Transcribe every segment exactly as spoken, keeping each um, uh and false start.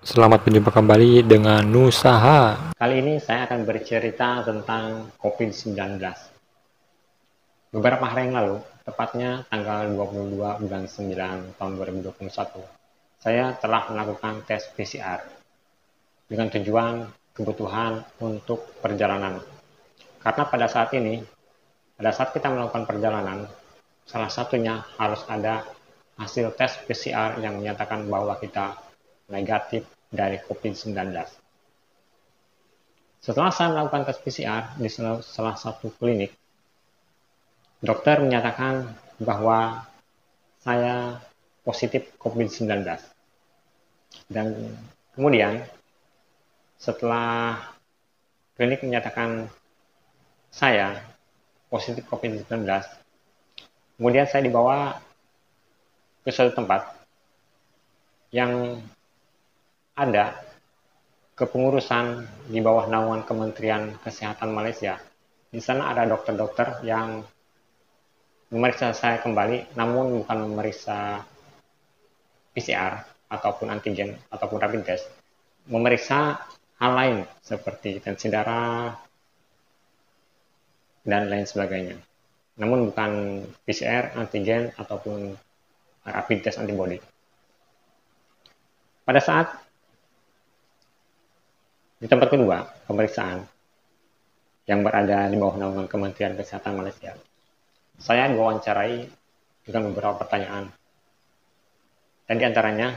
Selamat berjumpa kembali dengan Nusaha. Kali ini saya akan bercerita tentang covid sembilan belas. Beberapa hari yang lalu, tepatnya tanggal dua puluh dua bulan sembilan tahun dua ribu dua puluh satu, saya telah melakukan tes P C R dengan tujuan kebutuhan untuk perjalanan. Karena pada saat ini, pada saat kita melakukan perjalanan, salah satunya harus ada hasil tes P C R yang menyatakan bahwa kita negatif dari covid sembilan belas. Setelah saya melakukan tes P C R di salah satu klinik, dokter menyatakan bahwa saya positif covid sembilan belas. Dan kemudian setelah klinik menyatakan saya positif covid sembilan belas, kemudian saya dibawa ke suatu tempat yang ada kepengurusan di bawah naungan Kementerian Kesehatan Malaysia. Di sana ada dokter-dokter yang memeriksa saya kembali, namun bukan memeriksa P C R ataupun antigen ataupun rapid test, memeriksa hal lain seperti tensi darah dan lain sebagainya. Namun bukan P C R, antigen ataupun rapid test antibody. Pada saat di tempat kedua pemeriksaan yang berada di bawah naungan Kementerian Kesehatan Malaysia, saya diwawancarai dengan beberapa pertanyaan, dan diantaranya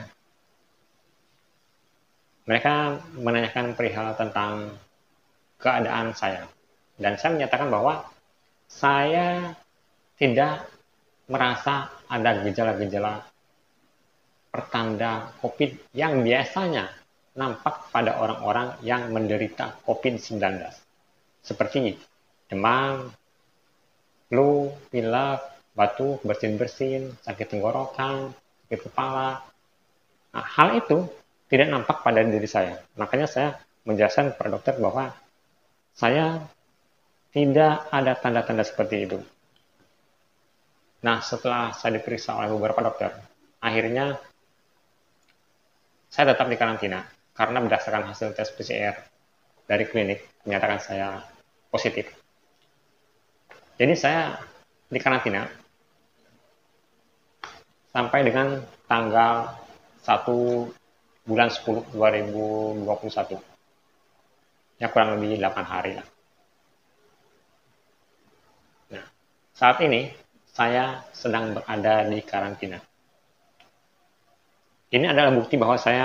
mereka menanyakan perihal tentang keadaan saya, dan saya menyatakan bahwa saya tidak merasa ada gejala-gejala pertanda COVID yang biasanya nampak pada orang-orang yang menderita covid sembilan belas, seperti demam, flu, pilek, batuk, bersin-bersin, sakit tenggorokan, sakit kepala. Nah, hal itu tidak nampak pada diri saya. Makanya saya menjelaskan kepada dokter bahwa saya tidak ada tanda-tanda seperti itu. Nah, setelah saya diperiksa oleh beberapa dokter, akhirnya saya tetap di karantina karena berdasarkan hasil tes P C R dari klinik menyatakan saya positif. Jadi saya di karantina sampai dengan tanggal satu bulan sepuluh dua ribu dua puluh satu. Ya, kurang lebih delapan hari lah. Nah, saat ini saya sedang berada di karantina. Ini adalah bukti bahwa saya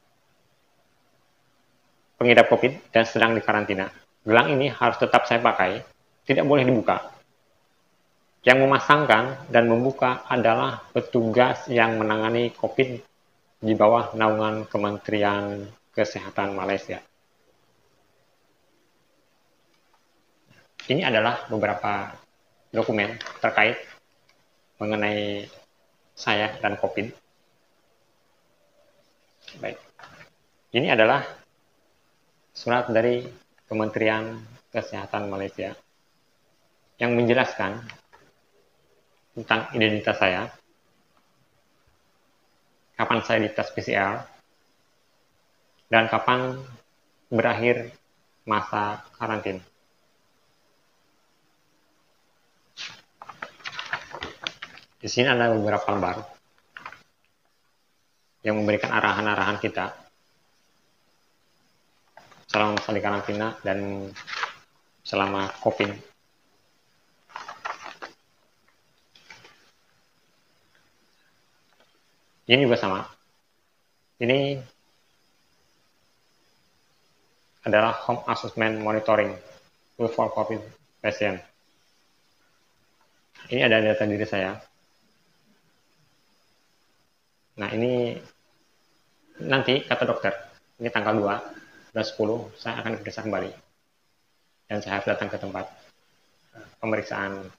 pengidap COVID dan sedang di karantina. Gelang ini harus tetap saya pakai, tidak boleh dibuka. Yang memasangkan dan membuka adalah petugas yang menangani COVID di bawah naungan Kementerian Kesehatan Malaysia. Ini adalah beberapa dokumen terkait mengenai saya dan COVID. Baik. Ini adalah surat dari Kementerian Kesehatan Malaysia yang menjelaskan tentang identitas saya, kapan saya dites P C R, dan kapan berakhir masa karantina. Di sini ada beberapa lembar yang memberikan arahan-arahan kita selama masa di karantina dan selama COVID. Ini juga sama. Ini adalah home assessment monitoring for COVID patient. Ini ada data diri saya. Nah, ini nanti kata dokter, ini tanggal dua bulan sepuluh saya akan diperiksa kembali. Dan saya harus datang ke tempat pemeriksaan.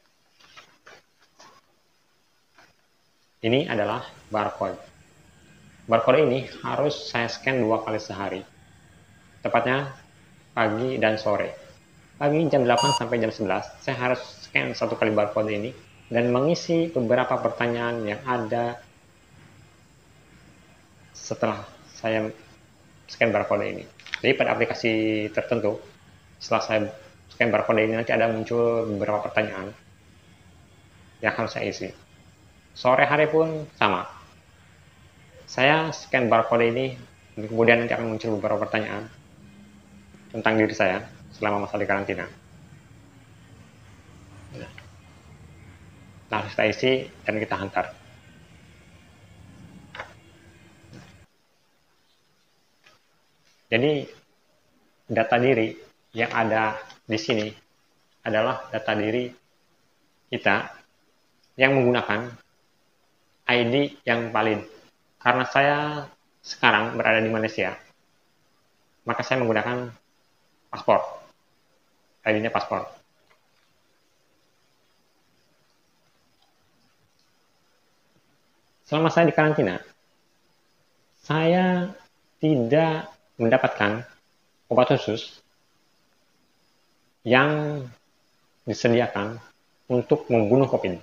Ini adalah barcode. Barcode ini harus saya scan dua kali sehari. Tepatnya pagi dan sore. Pagi jam delapan sampai jam sebelas, saya harus scan satu kali barcode ini dan mengisi beberapa pertanyaan yang ada setelah saya scan barcode ini. Jadi pada aplikasi tertentu, setelah saya scan barcode ini nanti ada muncul beberapa pertanyaan yang harus saya isi. Sore hari pun sama. Saya scan barcode ini, kemudian nanti akan muncul beberapa pertanyaan tentang diri saya selama masa di karantina. Nah, harus kita isi dan kita hantar. Jadi data diri yang ada di sini adalah data diri kita yang menggunakan I D yang valid. Karena saya sekarang berada di Malaysia, maka saya menggunakan paspor. I D-nya paspor. Selama saya di karantina, saya tidak mendapatkan obat khusus yang disediakan untuk membunuh COVID.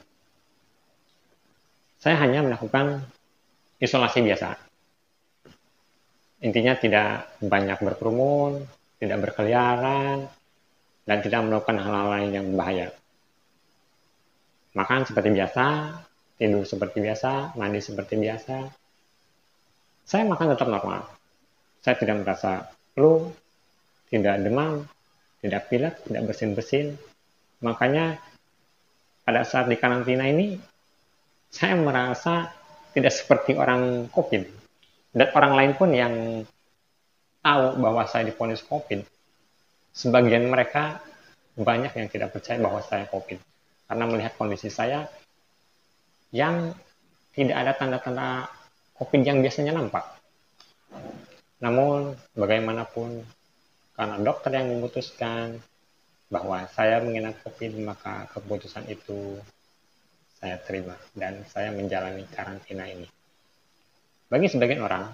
Saya hanya melakukan isolasi biasa. Intinya tidak banyak berkerumun, tidak berkeliaran, dan tidak melakukan hal-hal lain yang berbahaya. Makan seperti biasa, tidur seperti biasa, mandi seperti biasa. Saya makan tetap normal. Saya tidak merasa flu, tidak demam, tidak pilek, tidak bersin-bersin. Makanya pada saat di karantina ini, saya merasa tidak seperti orang COVID. Dan orang lain pun yang tahu bahwa saya divonis COVID, sebagian mereka banyak yang tidak percaya bahwa saya COVID. Karena melihat kondisi saya yang tidak ada tanda-tanda COVID yang biasanya nampak. Namun, bagaimanapun, karena dokter yang memutuskan bahwa saya mengena COVID, maka keputusan itu saya terima dan saya menjalani karantina ini. Bagi sebagian orang,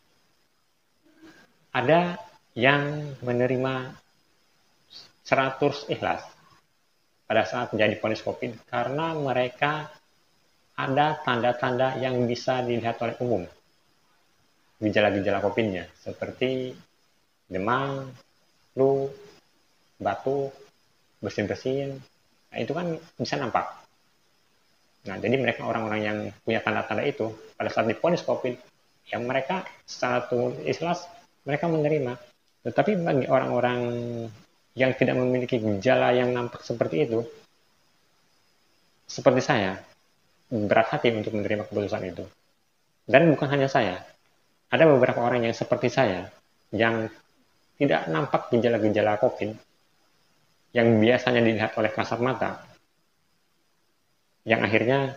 ada yang menerima seratus ikhlas pada saat menjadi vonis COVID karena mereka ada tanda-tanda yang bisa dilihat oleh umum. Gejala-gejala COVID-nya seperti demam, flu, batuk, bersin-bersin. Nah, itu kan bisa nampak. Nah, jadi mereka orang-orang yang punya tanda-tanda itu pada saat divonis COVID, yang mereka secara ikhlas mereka menerima. Tetapi bagi orang-orang yang tidak memiliki gejala yang nampak seperti itu, seperti saya, berat hati untuk menerima keputusan itu. Dan bukan hanya saya, ada beberapa orang yang seperti saya, yang tidak nampak gejala-gejala COVID, yang biasanya dilihat oleh kasat mata, yang akhirnya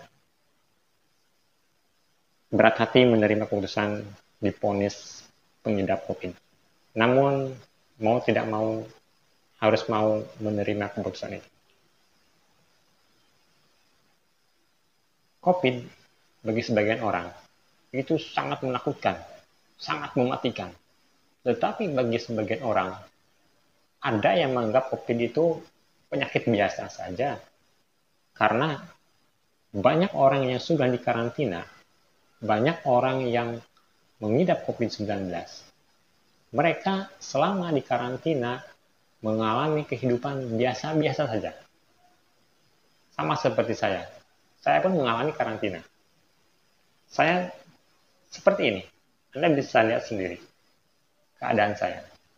berat hati menerima keputusan divonis pengidap COVID. Namun, mau tidak mau, harus mau menerima keputusan itu. COVID, bagi sebagian orang, itu sangat menakutkan, sangat mematikan. Tetapi bagi sebagian orang, ada yang menganggap COVID itu penyakit biasa saja. Karena banyak orang yang sudah dikarantina, banyak orang yang mengidap COVID sembilan belas. Mereka selama dikarantina mengalami kehidupan biasa-biasa saja. Sama seperti saya. Saya pun mengalami karantina. Saya seperti ini. Anda bisa lihat sendiri keadaan saya.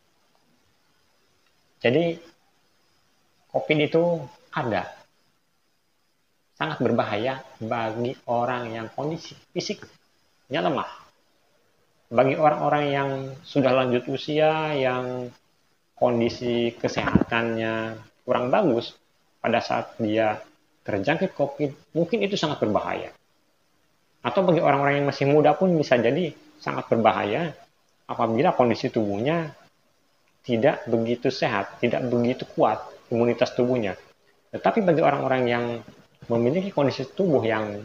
Jadi, COVID itu ada. Sangat berbahaya bagi orang yang kondisi fisiknya lemah. Bagi orang-orang yang sudah lanjut usia, yang kondisi kesehatannya kurang bagus, pada saat dia terjangkit COVID, mungkin itu sangat berbahaya. Atau bagi orang-orang yang masih muda pun bisa jadi sangat berbahaya apabila kondisi tubuhnya tidak begitu sehat, tidak begitu kuat imunitas tubuhnya. Tetapi bagi orang-orang yang memiliki kondisi tubuh yang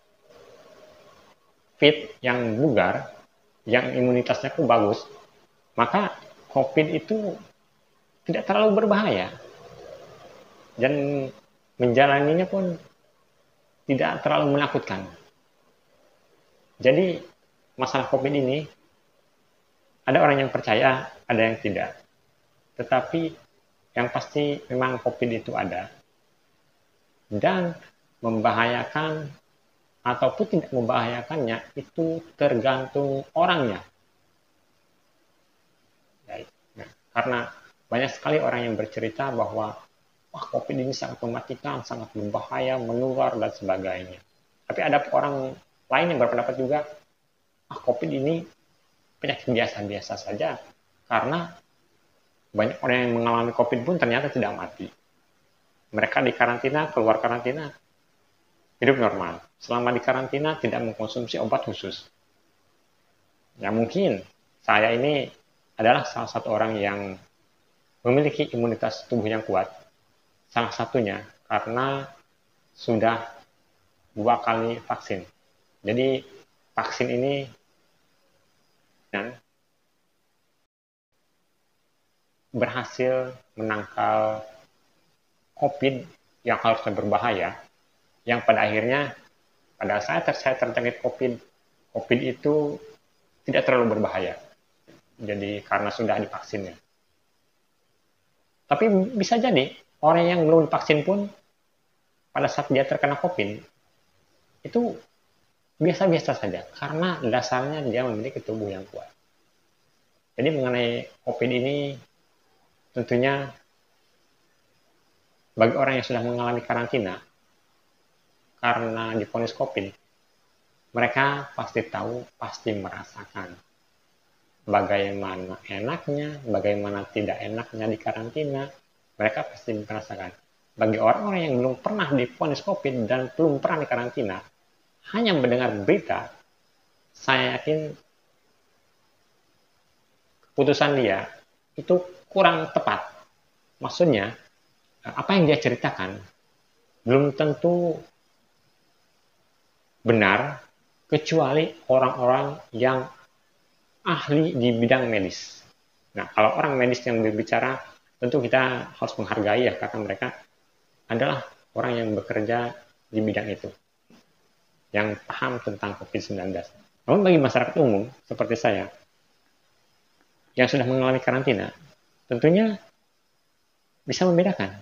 fit, yang bugar, yang imunitasnya pun bagus, maka COVID itu tidak terlalu berbahaya. Dan menjalaninya pun tidak terlalu menakutkan. Jadi masalah COVID ini Ada orang yang percaya, ada yang tidak. Tetapi yang pasti memang COVID itu ada. Dan membahayakan ataupun tidak membahayakannya itu tergantung orangnya. Nah, karena banyak sekali orang yang bercerita bahwa wah COVID ini sangat mematikan, sangat berbahaya, menular dan sebagainya. Tapi ada orang lain yang berpendapat juga, ah COVID ini penyakit biasa-biasa saja, karena banyak orang yang mengalami COVID pun ternyata tidak mati. Mereka di karantina, keluar karantina, hidup normal. Selama di karantina tidak mengkonsumsi obat khusus. Ya mungkin saya ini adalah salah satu orang yang memiliki imunitas tubuh yang kuat. Salah satunya karena sudah dua kali vaksin. Jadi vaksin ini berhasil menangkal COVID yang harusnya berbahaya, yang pada akhirnya pada saat saya terjangkit COVID, COVID itu tidak terlalu berbahaya. Jadi karena sudah divaksinnya. Tapi bisa jadi orang yang belum divaksin pun pada saat dia terkena COVID itu biasa-biasa saja karena dasarnya dia memiliki tubuh yang kuat. Jadi mengenai COVID ini tentunya bagi orang yang sudah mengalami karantina karena divonis COVID, mereka pasti tahu, pasti merasakan bagaimana enaknya, bagaimana tidak enaknya di karantina. Mereka pasti merasakan. Bagi orang-orang yang belum pernah divonis COVID dan belum pernah di karantina, hanya mendengar berita, saya yakin keputusan dia itu kurang tepat. Maksudnya, apa yang dia ceritakan belum tentu benar kecuali orang-orang yang ahli di bidang medis. Nah, kalau orang medis yang berbicara, tentu kita harus menghargai ya, karena mereka adalah orang yang bekerja di bidang itu, yang paham tentang COVID sembilan belas. Namun bagi masyarakat umum, seperti saya, yang sudah mengalami karantina, tentunya bisa membedakan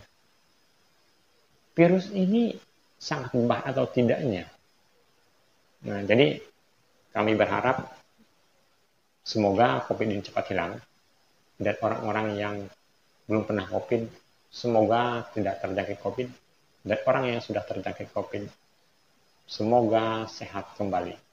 virus ini sangat berbahaya atau tidaknya. Nah, jadi kami berharap semoga COVID ini cepat hilang dan orang-orang yang belum pernah COVID semoga tidak terjangkit COVID dan orang yang sudah terjangkit COVID semoga sehat kembali.